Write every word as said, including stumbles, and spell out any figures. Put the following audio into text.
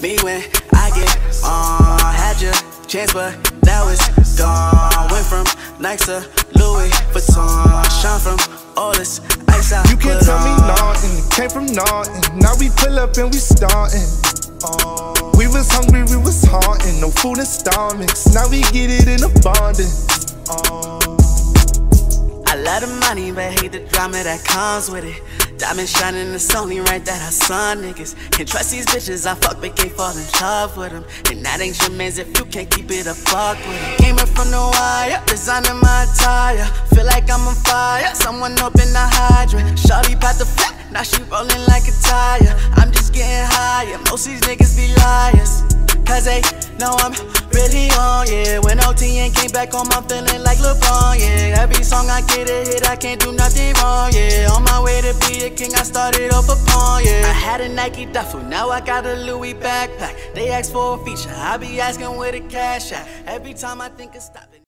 me when I get on. Had your chance, but now it's gone. Went from Nike to Louis Vuitton. Shine from all this ice I You can't put tell me on. nothing, it came from nothing. Now we pull up and we startin'. We was hungry, we was haunting. No food and stomachs, now we get it in abundance. I love the money, but hate the drama that comes with it. Diamond shining, it's only right that I son niggas. Can't trust these bitches, I fuck but can't fall in love with them. And that ain't your mans if you can't keep it a fuck with it. Came up from the wire, designing my attire. Feel like I'm on fire, someone open the hydrant. Shawty bout to flip, now she rolling like a tire. I'm just getting higher, most these niggas be liars. Cause they know I'm really on, yeah. When O T and came back home, I'm feeling like LeBron, yeah. Every song I get a hit, I can't do nothing wrong, yeah. On my way to be a king, I started off a pawn, yeah. I had a Nike duffel, now I got a Louis backpack. They ask for a feature, I be asking where the cash at. Every time I think of stopping.